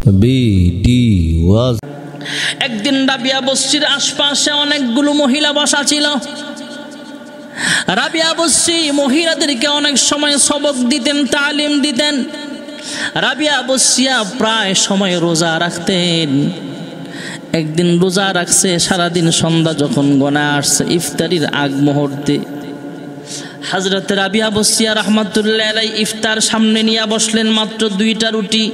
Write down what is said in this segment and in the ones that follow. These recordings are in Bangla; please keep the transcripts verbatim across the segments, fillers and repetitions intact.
বিডি ওয়াজ। একদিন রাবিয়া বস্তির আশপাশে অনেকগুলো মহিলা বসা ছিল। রাবিয়া বস্তি মহিলাদেরকে অনেক সময় সবক দিতেন, তালিম দিতেন। রাবিয়া বস্তিয়া প্রায় সময় রোজা রাখতেন। একদিন রোজা রাখছে, সারাদিন সন্ধ্যা যখন গণা আসছে ইফতারির আগ মুহূর্তে হযরত রাবিয়া বস্তিয়া রাহমাতুল্লাহ আলাইহি ইফতার সামনে নিয়ে বসলেন, মাত্র দুইটা রুটি।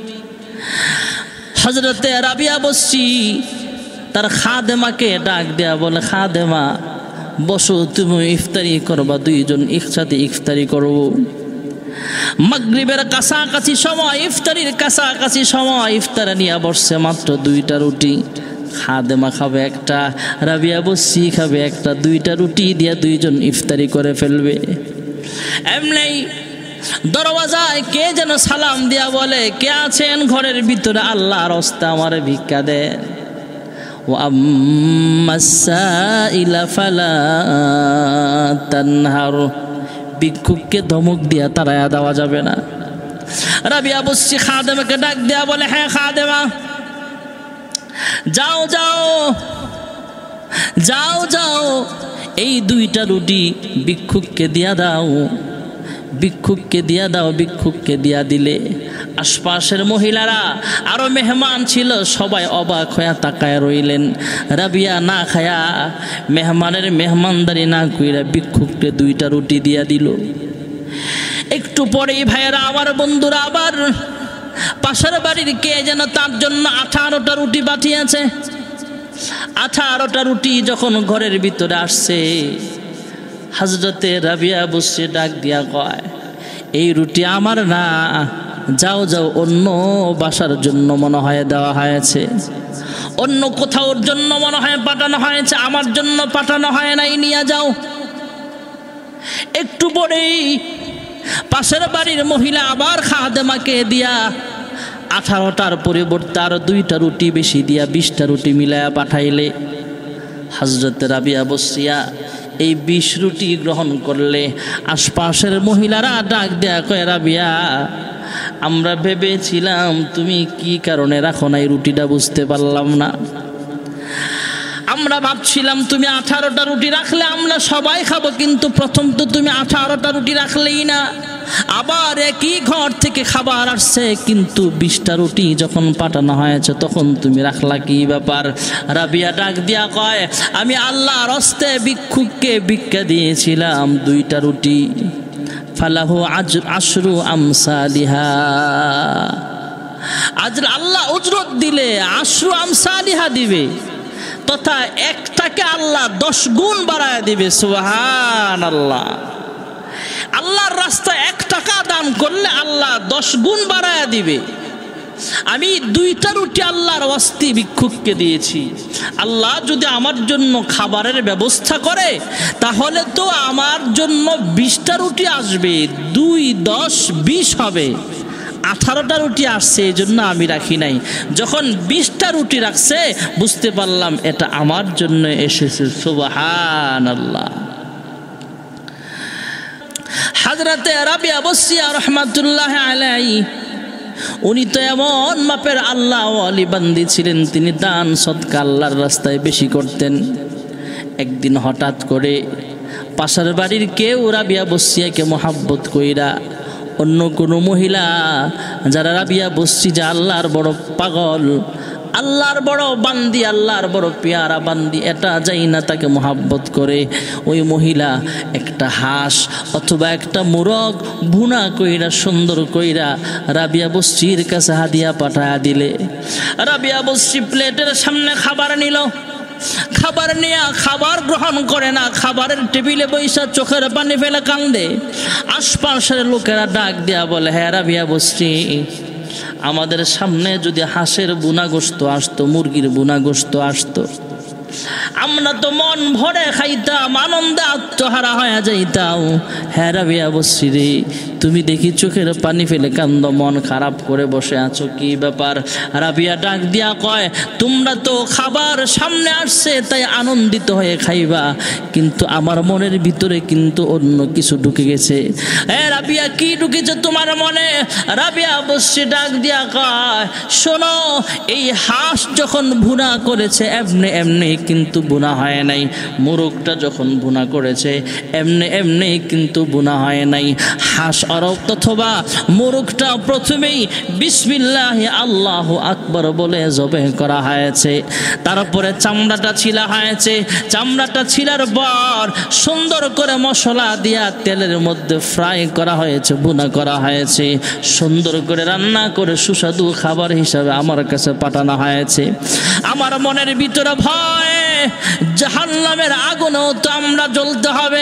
হযরত রাবিয়া বস্তি তার খাদেমাকে ডাক দেয়া বলে, খাদেমা বসো, তুমি ইফতারি করবা, দুইজন একসাথে ইফতারি করব। মাগরিবের কাছাকাছি সময়, ইফতারির কাছাকাছি সময় ইফতার নিয়ে বসছে, মাত্র দুইটা রুটি। খাদেমা খাবে একটা, রাবিয়া বস্তি খাবে একটা, দুইটা রুটি দিয়ে দুইজন ইফতারি করে ফেলবে। এমনি দরওয়াজায় কে যেন সালাম দিয়া বলে, কে আছেন ঘরের ভিতরে? আল্লাহর রাস্তা আমার ভিক্ষা দেন। ওয়া আম্মাস সাইলা ফালা তানহার, ভিক্ষুককে ধমক দিয়া তাড়ায়া দেওয়া যাবে না। রাবিয়া বস্তি খাদেমাকে ডাক দেয়া বলে, হ্যাঁ খাদেমা, যাও যাও যাও যাও, এই দুইটা রুটি ভিক্ষুককে দিয়া দাও, ভিক্ষুককে দিয়া দাও। ভিক্ষুককে দিয়া দিলে আশপাশের মহিলারা, আরো মেহমান ছিল, সবাই অবাক হয়ে তাকায় রইলেন। রাবিয়া না খায়া, মেহমানের মেহমানদারি না কইরা ভিক্ষুককে দুইটা রুটি দিয়া দিল। একটু পরেই ভাইয়েরা, আমার বন্ধুরা, আবার পাশের বাড়ির কে যেন তার জন্য আঠারোটা রুটি পাঠিয়েছে। আঠারোটা রুটি যখন ঘরের ভিতরে আসছে, হযরতে রাবিয়া বস্তি ডাক দিয়া কয়, এই রুটি আমার না, যাও যাও, অন্য বাসার জন্য মনে হয় দেওয়া হয়েছে, অন্য কোথাওর জন্য মনে হয় পাঠানো হয়েছে, আমার জন্য পাঠানো হয় নাই, নিয়ে যাও। একটু পরেই পাশের বাড়ির মহিলা আবার খাদেমাকে দিয়া আঠারোটার পরিবর্তে আরো দুইটা রুটি বেশি দিয়া বিশটা রুটি মিলায়া পাঠাইলে হযরত রাবিয়া বস্তিয়া এই বিশ রুটি গ্রহণ করলে আশপাশের মহিলারা ডাক দেয়া কয়, রাবিয়া, আমরা ভেবেছিলাম তুমি কি কারণে রাখো না এই রুটিটা, বুঝতে পারলাম না। আমরা ভাবছিলাম তুমি আঠারোটা রুটি রাখলে আমরা সবাই খাবো, কিন্তু প্রথম তো তুমি আঠারোটা রুটি রাখলেই না, আবার একই ঘর থেকে খাবার আসছে, কিন্তু বিশটা রুটি যখন পাঠানো হয়েছে তখন তুমি রাখলা, কি ব্যাপার? রাবিয়া ডাক দিয়া কয়, আমি আল্লাহর হস্তে ভিক্ষুককে ভিক্ষা দিয়েছিলাম দুইটা রুটি, ফালাহু আশরু আমসালিহা, আজ আল্লাহ উজরত দিলে আশরু আমসালিহা দিবে, তথা একটাকে আল্লাহ দশ গুণ বাড়ায় দিবে। সুবহানাল্লাহ। আল্লাহর রাস্তায় এক টাকা দান করলে আল্লাহ দশ গুণ বাড়ায় দিবে। আমি দুইটা রুটি আল্লাহর ওয়াস্তে ভিক্ষুককে দিয়েছি, আল্লাহ যদি আমার জন্য খাবারের ব্যবস্থা করে তাহলে তো আমার জন্য বিশটা রুটি আসবে, দুই দশ বিশ হবে। আঠারোটা রুটি আসছে, এই জন্য আমি রাখি নাই। যখন বিশটা রুটি রাখছে বুঝতে পারলাম এটা আমার জন্য এসেছে। সুবহানাল্লাহ। হযরতে রাবিয়া বস্তিয়া রাহমাতুল্লাহ আলাইহি উনি তো এমন মাপের আল্লাহ ওয়ালি বান্দি ছিলেন, তিনি দান সদকা আল্লাহর রাস্তায় বেশি করতেন। একদিন হঠাৎ করে পাশের বাড়ির কেউ রাবিয়া বস্তিয়াকে মোহাব্বত কইরা অন্য কোনো মহিলা, যারা রাবিয়া বস্তি যে আল্লাহর বড় পাগল, আল্লাহর বড় বান্দি, আল্লাহর বড় পেয়ারা বান্দি, এটা যাই না তাকে মোহাব্বত করে, ওই মহিলা একটা হাঁস অথবা একটা মোরগ ভুনা কইরা সুন্দর কইরা রাবিয়া বস্তির কাছে হাদিয়া পাঠায়া দিলে, রাবিয়া বস্তি প্লেটের সামনে খাবার নিল, খাবার নিয়ে খাবার গ্রহণ করে না, খাবারের টেবিলে বৈশা চোখের পানি ফেলে কান্দে। আশপাশের লোকেরা ডাক দেয়া বলে, হ্যাঁ রাবিয়া বস্তি, আমাদের সামনে যদি হাঁসের বুনা গোশত আসতো, মুরগির বুনা গোশত আসতো, আমরা তো মন ভরে খাইতাম, আনন্দে আত্মহারা হয়ে যাইতাম। হ্যাঁ রাবিয়া বসিরে, তুমি দেখি চোখের পানি ফেলে কান্দ, মন খারাপ করে বসে আছো, কি ব্যাপার? রাবিয়া ডাক দিয়া কয়, তোমরা তো খাবার সামনে আসছে তাই আনন্দিত হয়ে খাইবা, কিন্তু আমার মনের ভিতরে কিন্তু অন্য কিছু ঢুকে গেছে। এ রাবিয়া, কি ঢুকেছে তোমার মনে? রাবিয়া বসে ডাক দিয়া কয়, শোনো, এই হাঁস যখন ভুনা করেছে এমনি এমনি কিন্তু ভুনা হয় নাই, মোরগটা যখন ভুনা করেছে এমনি এমনি কিন্তু ভুনা হয় নাই। হাঁস অরব অথবা মোরগটা প্রথমেই বিসমিল্লাহ আল্লাহু আকবার বলে জবে করা হয়েছে, তারপরে চামড়াটা ছিলা হয়েছে, চামড়াটা ছিলার পর সুন্দর করে মশলা দিয়া তেলের মধ্যে ফ্রাই করা হয়েছে, ভুনা করা হয়েছে, সুন্দর করে রান্না করে সুস্বাদু খাবার হিসাবে আমার কাছে পাঠানো হয়েছে। আমার মনের ভিতরে ভয়, জাহান্নামের আগুনেও তো আমরা জ্বলতে হবে।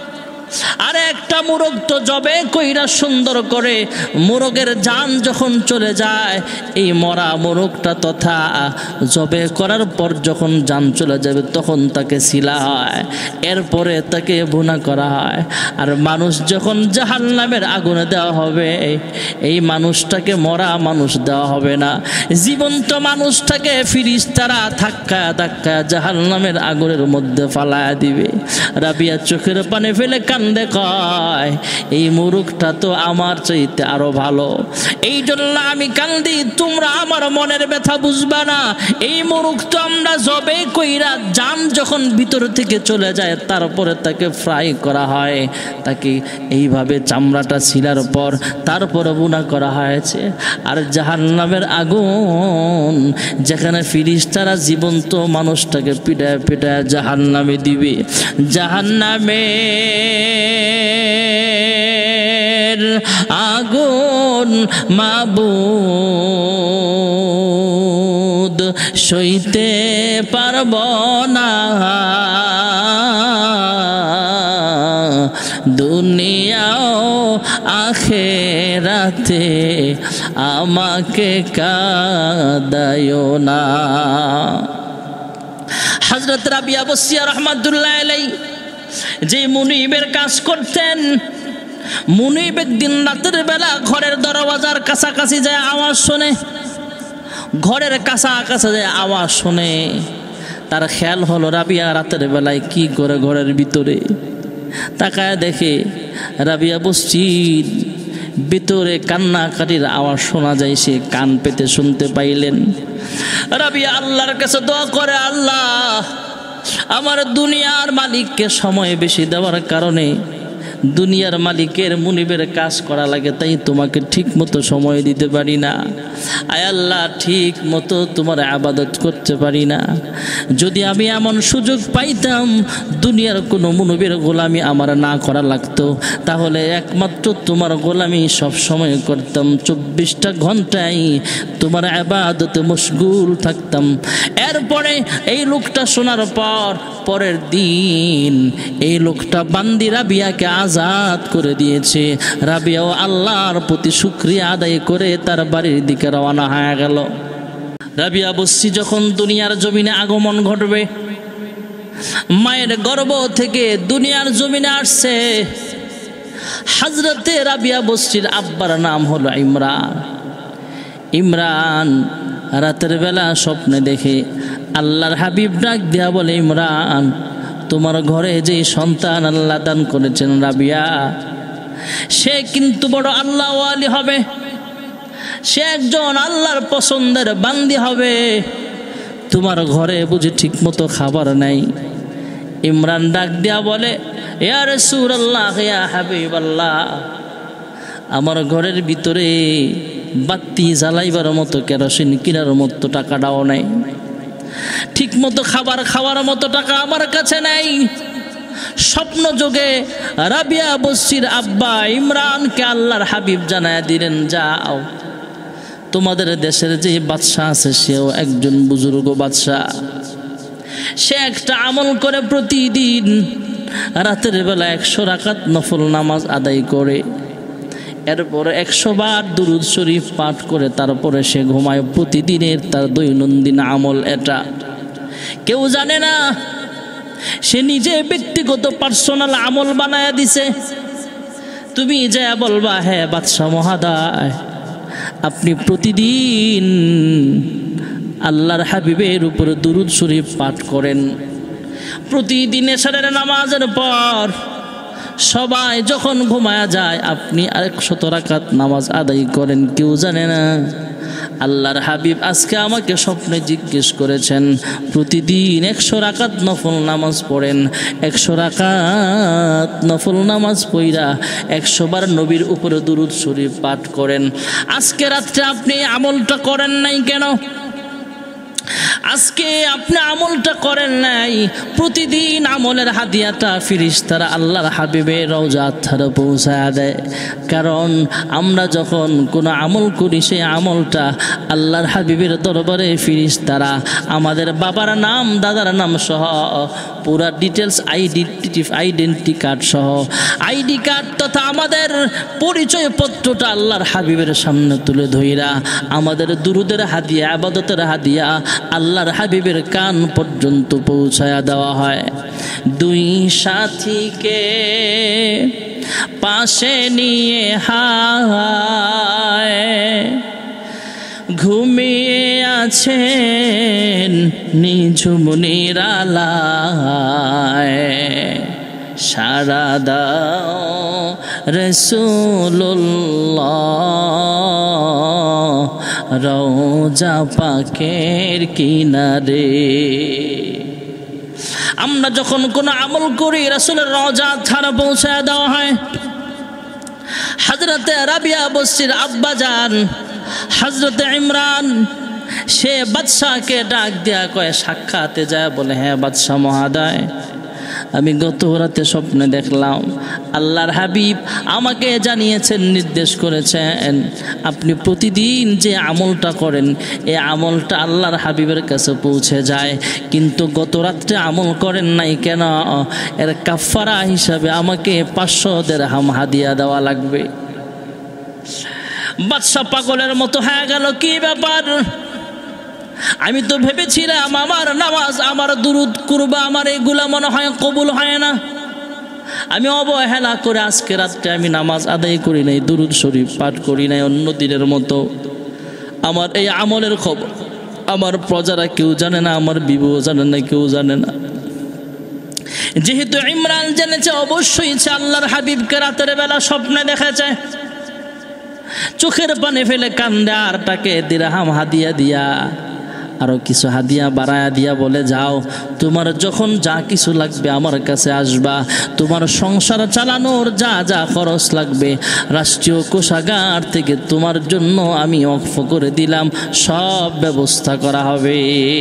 আরে একটা মোরগ তো জবে কইরা সুন্দর করে, মোরগের জান যখন চলে যায়, এই মরা মোরগটা তথা জবে করার পর যখন জান চলে যাবে তখন তাকে সিলা হয়, এরপরে তাকে ভুনা করা হয়। আর মানুষ যখন জাহান্নামের আগুনে দেওয়া হবে, এই মানুষটাকে মরা মানুষ দেওয়া হবে না, জীবন্ত মানুষটাকে ফিরিস্তারা ধাক্কা ধাক্কা জাহান্নামের আগুনের মধ্যে ফালায়া দিবে। রাবিয়া চোখের পানি ফেলে কান্দে কয়, এই মুরুখটা তো আমার চাইতে আরো ভালো, এই জন্য আমি কান্দি, তোমরা আমার মনের ব্যথা বুঝবা না। এই মুরুখ তো আমরা জবে কইরা জান যখন ভিতর থেকে চলে যায় তারপরে তাকে ফ্রাই করা হয়, তাকে এইভাবে চামড়াটা ছিলার পর তারপরে বুনা করা হয়েছে। আর জাহান্নামের আগুন যেখানে ফিরিস্তারা জীবন্ত মানুষটাকে পিটায় পিটায় জাহান্নামে দিবে, জাহান্নামে আগুন মাবুদ সইতে পারব না, দুনিয়াও আখেরাতে আমাকে কাঁদায়ো না। হযরত রাবিয়া বসিয়া রহমাতুল্লাহ আলাইহি যে মুনিবের কাজ করতেন, মুনিব একদিন রাতের বেলা ঘরের দরওয়াজার কাছাকাছি যায় আওয়াজ শোনে, ঘরের কাছাকাছি যায় আওয়াজ শোনে, তার খেয়াল হলো রাবিয়া রাতের বেলায় কি করে ঘরের ভিতরে। তাকায় দেখে রাবিয়া বসছির ভিতরে কান্নাকাটির আওয়াজ শোনা যায়, সে কান পেতে শুনতে পাইলেন। রাবিয়া আল্লাহর কাছে দোয়া করে, আল্লাহ আমার দুনিয়ার মালিককে সময় বেশি দেওয়ার কারণে দুনিয়ার মালিকের মুনিবের কাজ করা লাগে, তাই তোমাকে ঠিক মতো সময় দিতে পারি না। আয় আল্লাহ, ঠিক মতো তোমার ইবাদত করতে পারি না। যদি আমি এমন সুযোগ পাইতাম দুনিয়ার কোনো মুনিবের গোলামি আমার না করা লাগতো, তাহলে একমাত্র তোমার গোলামি সব সময় করতাম, চব্বিশটা ঘন্টায় তোমার ইবাদতে মশগুল থাকতাম। এরপরে এই লোকটা শোনার পর পরের দিন এই লোকটা বান্দি রাবিয়াকে আজাদ করে দিয়েছে। রাবিয়াও আল্লাহর প্রতি শুকরিয়া আদায় করে তার বাড়ির দিকে রওনা হয়ে গেল। রাবিয়া বসছি যখন দুনিয়ার জমিনে আগমন ঘটবে, মায়ের গর্ভ থেকে দুনিয়ার জমিনে আসছে। হযরতে রাবিয়া বসছির আব্বার নাম হলো ইমরান। ইমরান রাতের বেলা স্বপ্নে দেখে আল্লাহর হাবিব ডাক দিয়া বলে, ইমরান তোমার ঘরে যে সন্তান আল্লাহ দান করেছেন রাবিয়া, সে কিন্তু বড় আল্লাহ ওয়ালি হবে, সে একজন আল্লাহর পছন্দের বান্দি হবে। তোমার ঘরে বুঝি ঠিক মতো খাবার নাই। ইমরান ডাক দিয়া বলে, ইয়া রাসূলুল্লাহ ইয়া হাবিবাল্লাহ, আমার ঘরের ভিতরে বাতি জ্বালাইবার মতো কেরোসিন কেনার মতো টাকাটাও নাই, ঠিক মতো খাবার খাওয়ার মতো টাকা আমার কাছে নাই। স্বপ্ন যোগে রাবিয়া বসির আব্বা ইমরানকে আল্লাহর হাবিব জানায় দিলেন, যাও তোমাদের দেশের যে বাদশা আছে সেও একজন বুজুর্গ বাদশা, সে একটা আমল করে প্রতিদিন রাতের বেলা একশো রাকাত নফল নামাজ আদায় করে, এরপরে একশো বার দুরুদ শরীফ পাঠ করে তারপরে সে ঘুমায়। প্রতিদিনের তার দৈনন্দিন আমল এটা। কেউ জানে না সে নিজে ব্যক্তিগত পার্সোনাল আমল বানায়া দিছে। তুমি যা বলবা, হ্যাঁ বাদশাহ মহোদয়, আপনি প্রতিদিন আল্লাহর হাবিবের উপর দুরূদ শরীফ পাঠ করেন। প্রতিদিন এশারের নামাজের পর সবাই যখন ঘুমায়া যায় আপনি আরেকশত রাকাত নামাজ আদায় করেন, কেউ জানে না। আল্লাহর হাবিব আজকে আমাকে স্বপ্নে জিজ্ঞেস করেছেন, প্রতিদিন একশো রাকাত নফল নামাজ পড়েন, একশো রাকাত নফল নামাজ পড়া একশো বার নবীর উপরে দুরূদ শরীফ পাঠ করেন। আজকে রাত্রে আপনি আমলটা করেন নাই কেন? আজকে আপনি আমলটা করেন নাই। প্রতিদিন আমলের হাদিয়াটা ফেরেশতারা আল্লাহর হাবিবের রওজাত ধারে পৌঁছায় দেয়। কারণ আমরা যখন কোনো আমল করি সেই আমলটা আল্লাহর হাবিবের দরবারে ফেরেশতারা আমাদের বাবার নাম, দাদার নাম সহ পুরা ডিটেলস, আইডেন্টি আইডেন্টি কার্ড সহ আইডি কার্ড তথা আমাদের পরিচয়পত্রটা আল্লাহর হাবিবের সামনে তুলে ধইরা আমাদের দুরুদের হাদিয়া, ইবাদতের হাদিয়া আল্লাহর হাবিবের কান পর্যন্ত পৌঁছায়া দেওয়া হয়। দুই সাথীকে পাশে নিয়ে হায় ঘুমিয়ে আছেন নিঝুম নিরালায়, সারা দাও রাসূলুল্লাহ রওজা পাকের কিনারে। আমরা যখন কোনো আমল করি রাসূলের রওজা ধারে পৌঁছায় দেওয়া হয়। হযরতে রাবিয়া বসরির আব্বা জান হযরতে ইমরান সে বাদশাকে ডাক দেয়া কয়, সাক্ষাতে যায় বলে, হ্যাঁ বাদশাহ মহোদয়, আমি গত রাতে স্বপ্নে দেখলাম আল্লাহর হাবিব আমাকে জানিয়েছেন, নির্দেশ করেছেন আপনি প্রতিদিন যে আমলটা করেন এই আমলটা আল্লাহর হাবিবের কাছে পৌঁছে যায়, কিন্তু গত রাত্রে আমল করেন নাই কেন? এর কাফারা হিসাবে আমাকে পাঁচশো দিরহাম হাদিয়া দেওয়া লাগবে। বাদশা পাগলের মতো হয়ে গেল, কি ব্যাপার? আমি তো ভেবেছিলাম আমার নামাজ, আমার দুরুদ কুরবা, আমার এগুলা মনে হয় কবুল হয় না। আমি অবহেলা করে আজকে রাত্রে আমি নামাজ আদায় করি নাই, দুরুদ শরীফ পাঠ করি নাই অন্য দিনের মতো। আমার এই আমলের খবর আমার প্রজারা কেউ জানে না, আমার বিবু জানে না, কেউ জানে না। যেহেতু ইমরান জেনেছে, অবশ্যই সে আল্লাহর হাবিবকে রাতের বেলা স্বপ্নে দেখেছে। চোখের পানি ফেলে কান্দে আর তাকে দিরহাম হাদিয়া দিয়া আরো কিছু হাদিয়া বাড়ায়া দিয়া বলে, যাও তোমার যখন যা কিছু লাগবে আমার কাছে আসবা, তোমার সংসার চালানোর যা যা খরচ লাগবে রাষ্ট্রীয় কোষাগার থেকে তোমার জন্য আমি ওয়াকফ করে দিলাম, সব ব্যবস্থা করা হবে।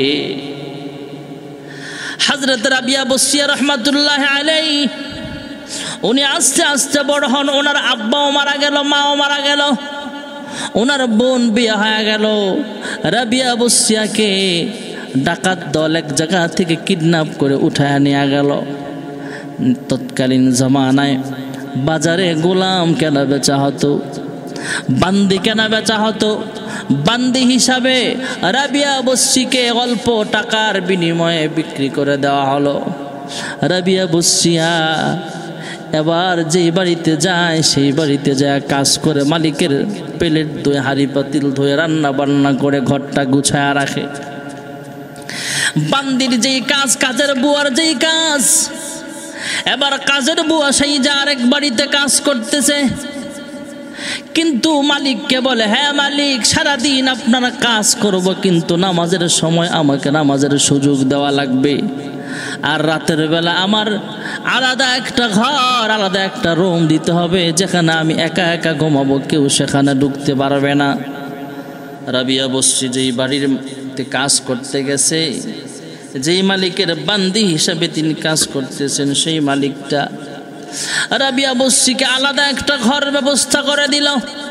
হযরত রাবিয়া বসরিয়া রাহমাতুল্লাহ আলাইহি উনি আস্তে আস্তে বড় হন। ওনার আব্বাও মারা গেল, মাও মারা গেল, ওনার বোন বিয়ে হয়ে গেল। রাবিয়া বসরিয়াকে ডাকাত দল এক জায়গা থেকে কিডন্যাপ করে উঠায় নিয়ে গেল। তৎকালীন জমানায় বাজারে গোলাম কেনা বেচা হতো, বান্দি কেনা বেচা হতো। বান্দি হিসাবে রাবিয়া বসরিকে অল্প টাকার বিনিময়ে বিক্রি করে দেওয়া হলো। রাবিয়া বসরিয়া এবার যেই বাড়িতে যায় সেই বাড়িতে যায় কাজ করে, মালিকের প্লেট ধুয়ে, হাঁড়ি পাতিল ধুয়ে, রান্না বান্না করে ঘরটা গুছায়া রাখে। বান্দির যেই কাজ, কাজের বুয়ার যেই কাজ, এবার কাজের বুয়া সেই যা আরেক বাড়িতে কাজ করতেছে। কিন্তু মালিককে বলে, হ্যাঁ মালিক, সারাদিন আপনারা কাজ করব, কিন্তু নামাজের সময় আমাকে নামাজের সুযোগ দেওয়া লাগবে। আর রাতের বেলা আমার আলাদা একটা ঘর, আলাদা একটা রুম দিতে হবে, যেখানে আমি একা একা ঘুমাবো, কেউ সেখানে ঢুকতে পারবে না। রাবিয়া বসরি যেই বাড়ির কাজ করতে গেছে, যেই মালিকের বান্দি হিসাবে তিনি কাজ করতেছেন, সেই মালিকটা রাবিয়া বসরিকে আলাদা একটা ঘর ব্যবস্থা করে দিল।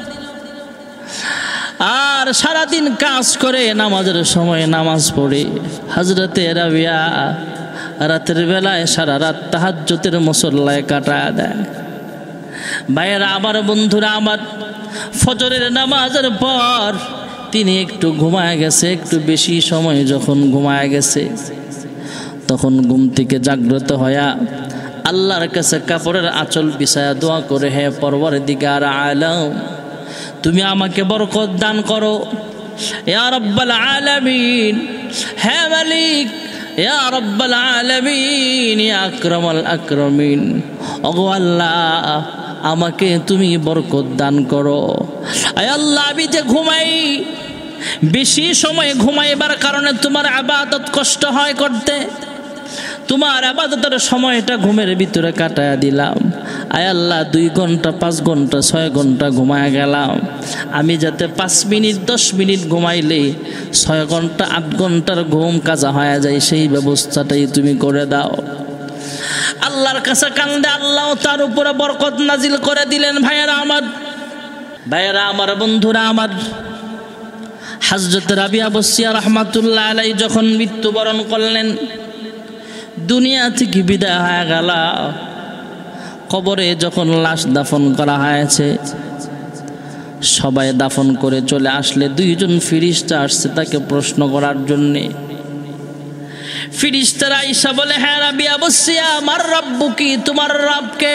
আর সারাদিন কাজ করে নামাজের সময় নামাজ পড়ে হযরতে রাবিয়া রাতের বেলায় সারা রাত তাহাজ্জুদের মুসল্লায় কাটায় দেয়। ভাইয়েরা আমার, বন্ধুরা আমার, ফজরের নামাজের পর তিনি একটু ঘুমায় গেছে। একটু বেশি সময় যখন ঘুমায় গেছে, তখন ঘুম থেকে জাগ্রত হয়া আল্লাহর কাছে কাপড়ের আঁচল বিছায়া দোয়া করে, হে পরওয়ারদিগার আলম, তুমি আমাকে বরকত দান করো ইয়া রাব্বাল আলামিন, হে মালিক ইয়া রাব্বাল আলামিন, ইয়া আকরামাল আকরামিন, ওগো আল্লাহ আমাকে তুমি বরকত দান করো। আয় আল্লাহ, আমি যে ঘুমাই, বেশি সময় ঘুমাইবার কারণে তোমার ইবাদত কষ্ট হয় করতে, তোমার ইবাদতের সময়টা ঘুমের ভিতরে কাটায়া দিলাম। আয় আল্লাহ, দুই ঘন্টা পাঁচ ঘন্টা ছয় ঘন্টা ঘুমায় গেলাম, আমি যাতে পাঁচ মিনিট দশ মিনিট ঘুমাইলে ছয় ঘন্টা আট ঘন্টার ঘুম কাজা হয়ে যায়, সেই ব্যবস্থাটাই তুমি করে দাও। আল্লাহর কাছে কান্দে, আল্লাহ তার উপরে বরকত নাজিল করে দিলেন। ভাইয়েরা আমার, ভাইয়েরা আমার, বন্ধুরা আমার, হযরত রাবিয়া বসরিয়া রাহমাতুল্লাহ আলাইহি যখন মৃত্যুবরণ করলেন, দুনিয়া থেকে বিদায় হয়ে গেল, কবরে যখন লাশ দাফন করা হয়েছে, সবাই দাফন করে চলে আসলে দুইজন ফেরেশতা আসছে তাকে প্রশ্ন করার জন্যে। ফেরেশতারা আয়েশা বলে, হ্যাঁ রাবিয়া বসরিয়া, আমার রব্বুকি, তোমার রবকে?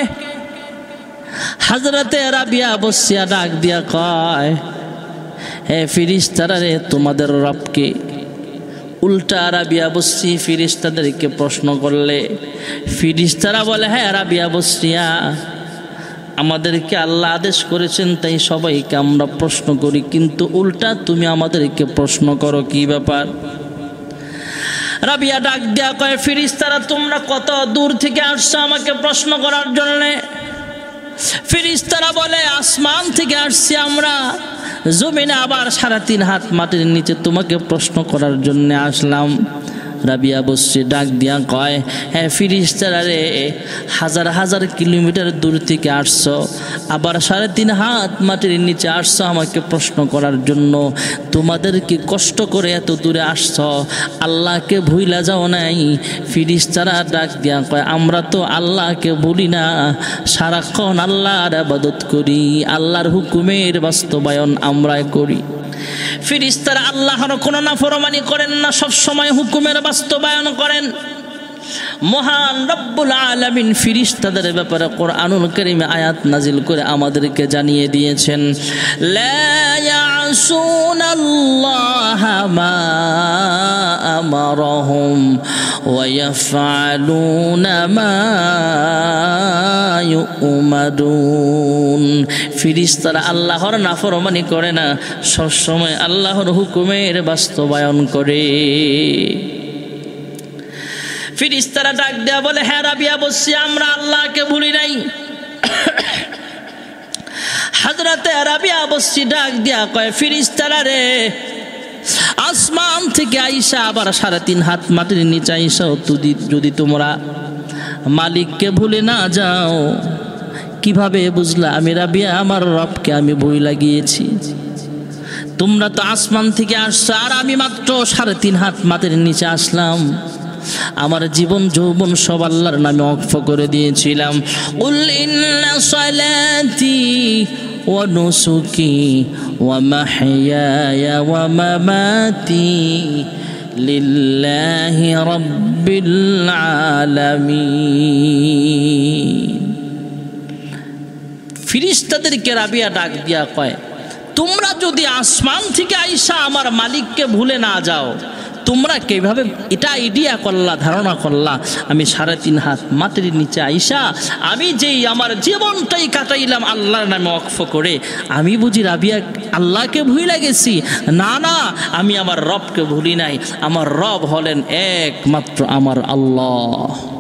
হযরতে রাবিয়া বসরিয়া ডাক দিয়া কয়, হে ফেরেশতারা রে, তোমাদের রবকে? উল্টা রাবিয়া বসরি ফেরেশতাদেরকে প্রশ্ন করলে ফেরেশতারা বলে, হ্যাঁ রাবিয়া বসরিয়া, আমাদেরকে আল্লাহ আদেশ করেছেন তাই সবাইকে আমরা প্রশ্ন করি, কিন্তু উল্টা তুমি আমাদেরকে প্রশ্ন করো, কি ব্যাপার? রাবিয়া ডাক দেয়া কয়, ফেরেশতারা তোমরা কত দূর থেকে আসছো আমাকে প্রশ্ন করার জন্যে? ফেরেশতারা বলে, আসমান থেকে আসছি আমরা, জমিনে আবার সাড়ে তিন হাত মাটির নিচে তোমাকে প্রশ্ন করার জন্য আসলাম। রাবিয়া বসরি ডাক দিয়া কয়, হ্যাঁ ফেরেশতারা রে, হাজার হাজার কিলোমিটার দূর থেকে আসছো, আবার সাড়ে তিন হাত মাটির নিচে আসছো আমাকে প্রশ্ন করার জন্য। তোমাদের কি কষ্ট করে এত দূরে আসছো? আল্লাহকে ভুইলা যাও নাই? ফেরেশতারা ডাক দিয়া কয়, আমরা তো আল্লাহকে ভুলি না, সারাক্ষণ আল্লাহর ইবাদত করি, আল্লাহর হুকুমের বাস্তবায়ন আমরাই করি। ফেরেশতারা আল্লাহর কোনো নাফরমানি করেন না, সব সময় হুকুমের বাস্তবায়ন করেন। মহান রব্বুল আলামিন ফেরেশতাদের ব্যাপারে কোরআনুল কারীমে আয়াত নাজিল করে আমাদেরকে জানিয়ে দিয়েছেন, লা ইয়াসুনাল্লাহা মা আমারহুম ওয়া ইয়াফআলুনা মা ইউমারুন। ফেরেশতারা আল্লাহর নাফরমানি করে না, সব সময় আল্লাহর হুকুমের বাস্তবায়ন করে। ফেরেশতারা ডাক দেয়া বলে, হ্যাঁ রাবিয়া বসরি, আমরা আল্লাহকে ভুলি নাই। হযরতে রাবিয়া বসরি ডাক দেয়া কয়, ফেরেশতারা রে, আসমান থেকে আইসা আবার সাড়ে তিন হাত মাটির নিচে আইসাও যদি তোমরা মালিককে ভুলে না যাও, কিভাবে বুঝলা আমি রাবিয়া আমার রবকে আমি ভুইলা গিয়েছি? তোমরা তো আসমান থেকে আসছো, আর আমি মাত্র সাড়ে তিন হাত মাটির নিচে আসলাম, আমার জীবন যৌবন সব আল্লাহর নামে ওয়াকফ করে দিয়েছিলাম। কুল ইন্না সালাতি ওয়া নুসুকি ওয়া মাহইয়ায়া ওয়া মামাতি লিল্লাহি রাব্বিল আলামিন। ফেরেশতাদেরকে রাবিয়া ডাক দিয়া কয়, তোমরা যদি আসমান থেকে আইসা আমার মালিককে ভুলে না যাও, তোমরা কিভাবে এটা আইডিয়া করলা, ধারণা করলা আমি সাড়ে তিন হাত মাটির নিচে আইসা আমি যেই আমার জীবনটাই কাটাইলাম আল্লাহর নামে ওয়াকফ করে, আমি বুঝি রাবিয়া আল্লাহকে ভুলে গেছি? না না, আমি আমার রবকে ভুলি নাই, আমার রব হলেন একমাত্র আমার আল্লাহ।